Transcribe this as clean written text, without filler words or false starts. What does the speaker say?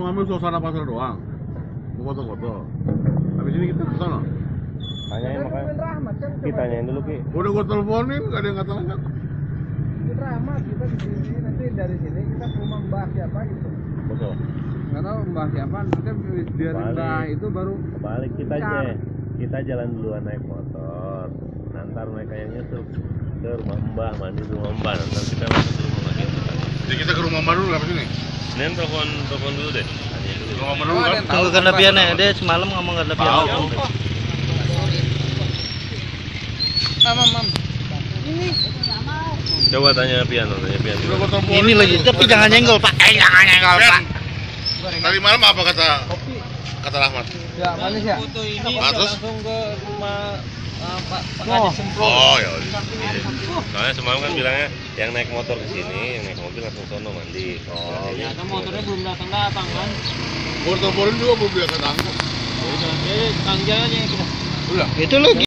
mau ambil suasana pasar doang. Mau foto-foto. Habis ini kita ke sana. Tanyain makanya. Ki tanyain dulu Ki. Udah gua teleponin, gak ada yang ngata-ngata. Rahmat kita di sini, nanti dari sini kita ke rumah Mbah siapa gitu. Betul. Nggak tahu Mbah siapa, nanti biarin Mbah itu baru Balik kita aja. Kita jalan duluan naik motor. Nanti mereka yang nyusul ke rumah Mbah, mandi di rumah Mbah. Nanti kita masuk ke rumah kita. Jadi kita ke rumah Mbak dulu apa sini? Nen telepon dulu deh. Tanyain dulu. Rumah Mbak dulu kan? Tunggu karena piannya, dia semalam ngomong karena piano. Mam. Ini Coba tanya piano. Udah gua teleponin. Ini lagi, tapi jangan nyenggol Pak. Jangan nyenggol Pak. Tadi malam apa kata Rahmat? ya manis ya. Foto ini Terus? langsung ke rumah Pak Oh. Kades Sempro. Oh ya. Soalnya semalam kan bilangnya yang naik motor ke sini, yang naik mobil langsung sono mandi. Oh, Ternyata motornya belum datang kan. Gua teleponin juga belum biasa tanggung. Jadi Kang Jaya aja yang kita. Udah. Itu lagi.